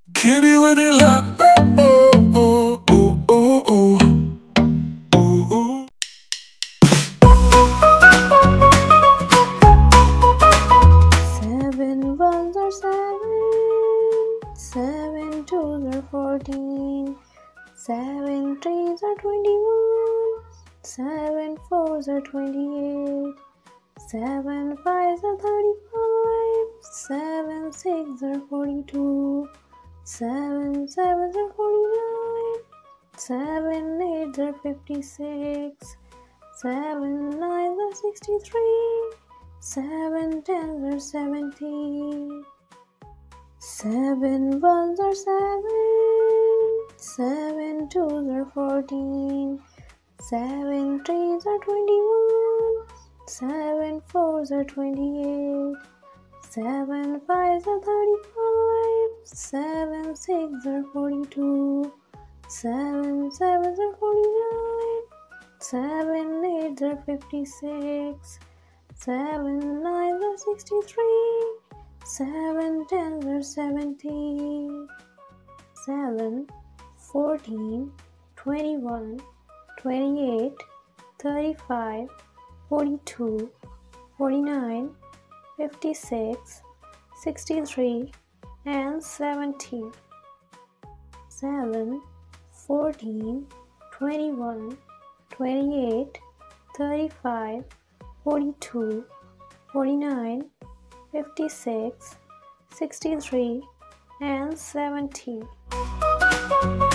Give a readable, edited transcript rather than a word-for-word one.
Kiddy, Widdy, la. Ooh, ooh, ooh, ooh, ooh, ooh. Seven ones are 7, 7 twos are 14, 7 threes are 21, 7 fours are 28, 7 fives are 35, 7 sixes are 42, 7 sevens are 49, 7 eights are 56, 7 nines are 63, 7 tens are 70, 7 ones are 7, 7 twos are 14, 7 threes are 21, 7 fours are 28, 7 fives are 35, 7 sixes are 42, 7 sevens are 49, 7 eights are 56, 7 nines are 63, 7 tens are 70, 7, 14, 21, 28, 35, 42, 49, 56, 63, and 70. 7, 14, 21, 28, 35, 42, 49, 56, 63, and 70.